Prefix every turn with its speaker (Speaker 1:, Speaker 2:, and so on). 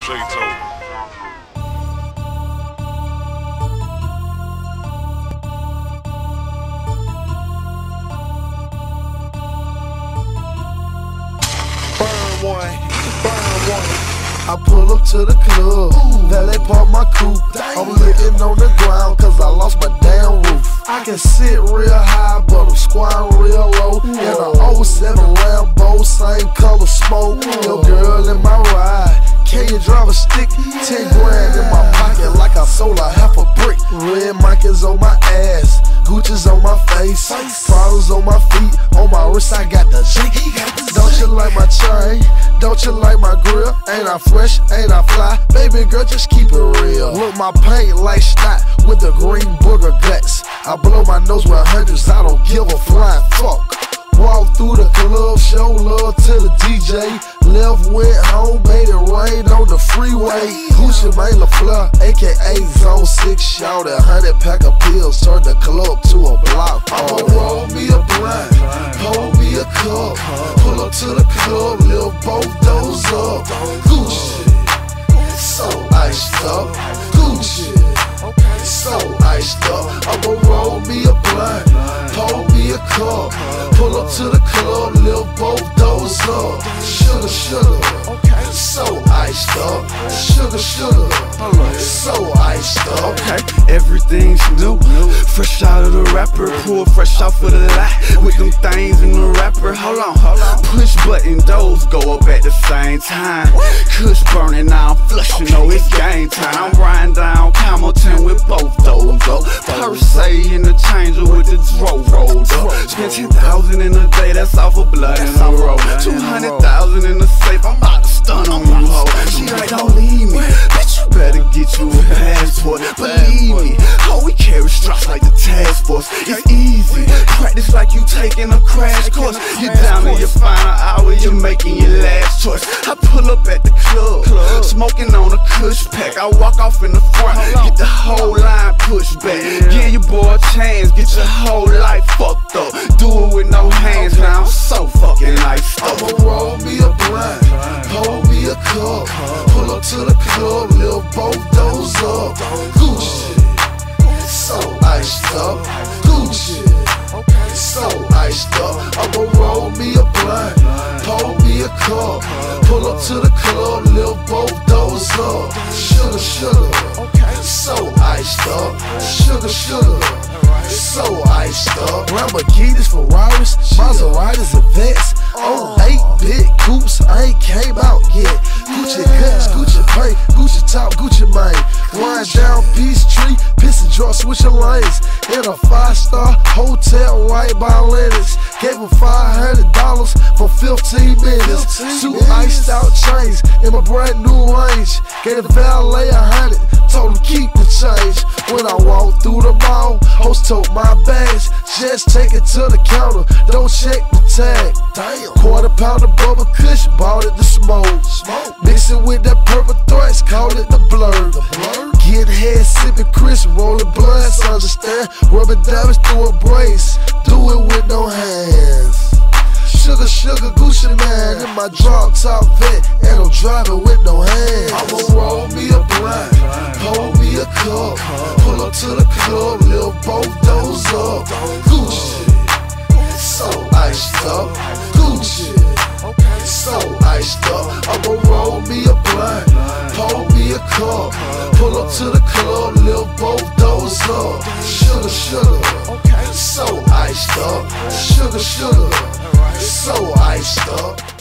Speaker 1: shades over.
Speaker 2: Burn one. I pull up to the club, valet park my coupe. I'm licking on the ground cause I lost my damn roof. I can sit real high, but I'm squatting real low. In a 07 Rambo, same color smoke. Your girl in my ride, can you drive a stick? 10 grand in my pocket like I sold a half a brick. Red mic is on my ass, Gucci's on my face, problems on my feet, on my wrist I got the G. Don't you like my chain? Don't you like my grill? Ain't I fresh? Ain't I fly? Baby girl, just keep it real. Look, my paint like snot with the green booger guts. I blow my nose with hundreds, I don't give a flying fuck. Walk through the club, show love to the DJ. Left, went home, made it rain on the freeway. Gucci Mane LaFleur, aka Zone 6, shout at 100 pack of pills, turn the club to a block. I'ma roll me a blunt, hold me a cup, pull up to the club, lift both those up. Gucci, so iced up. Gucci, so iced up. I'ma roll me a blunt, hold me a cup, pull up to the club, lift both those up. Sugar, so iced up. Sugar, so iced up.
Speaker 3: Okay, everything's new, fresh out of the wrapper, pull fresh off of the lot, with them things in the wrapper. Hold on, push button, those go up at the same time. Kush burning, now I'm flushing, know it's game time. I'm riding down Hamilton with both those up. Per se in the changer with the dro rolled up. Spent 10,000 in a day, that's off of blood in a row. 200,000 in the safe, I'm about to stun on you, ho. She like, don't leave me, bitch, you better get you a passport. Believe me, ho, we carry straps like the task force. It's easy, practice like you taking a crash course. You're down to your final hour, you're making your last choice. I pull up at the club, smoking on a Kush pack. I walk off in the front, get the whole line pushed back. Give your boy a chance, get your whole life fucked up. Do it with no hands, now I'm so fucking iced up.
Speaker 2: I'ma roll me a blunt, hold me a cup, pull up to the club, lift both those up. Gucci, so iced up. Gucci, so iced up. I'ma roll me a blunt, hold me a cup, pull up to the club, lift both those up. Sugar, so iced up. Sugar, so iced up. Lamborghinis, Ferraris, Maseratis, and Vets. Oh, 8-bit coupes, I ain't came out yet. Gucci guts, Gucci paint, Gucci top, Gucci mane. Wind down Peachtree, pissing draw, switching lanes. In a 5-star hotel right by Lennox. Gave him $500 for 15 minutes. 2 iced out chains in my brand new range. Gave the valet 100, told him keep the change. When I walked through the mall, host took my bags. Just take it to the counter, don't check the tag. Damn. Quarter pound of bubble kush, bought it to smoke. Mix it with that purple threats, call it the blur. Get head, sipping Chris, rolling blunts, understand? Rubbing diamonds through a brace, do it with no hands. Sugar, Gucci man in my drop top vet, and I'm driving with no hands. I'ma roll me a blunt, hold me a cup, pull up to the club, lift both those up. Gucci, so iced up. Gucci, so iced up. I'ma roll me a blunt, hold me a cup, pull up to the club, lift both those up. Sugar, so iced up. Sugar, so iced up.